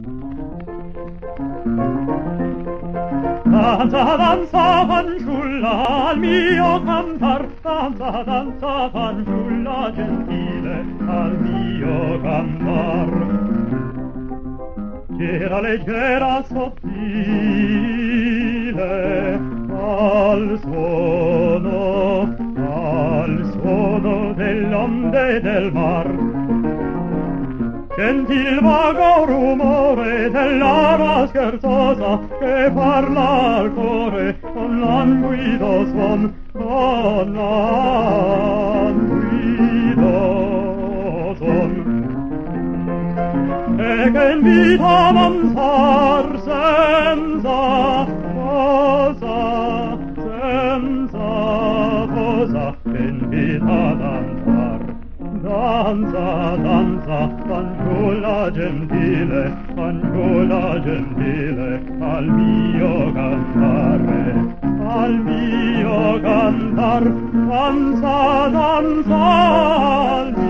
Danza, danza, fanciulla, al mio cantar. Danza, danza, fanciulla gentile, al mio cantar. Leggera, leggera, sottile, al suono delle onde del mar. Gentil vago rumore dell'ara scherzosa che parla al cuore con languido suon, con languido suon. E che invita a danzar senza posa, che invita a danzar. Danza, danza, fanciulla gentile, al mio cantare, al mio cantar. Danza, danza, al